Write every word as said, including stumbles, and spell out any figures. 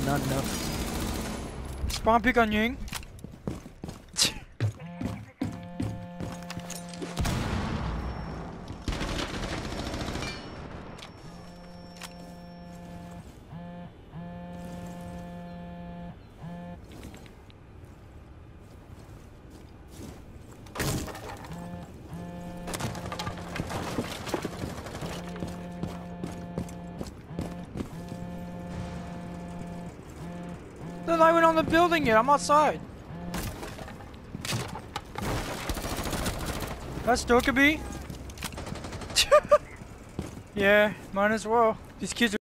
but not enough. Spawn pick on Ying. They're not even on the building yet, I'm outside. That's Dokkaebi. Yeah, might as well. These kids are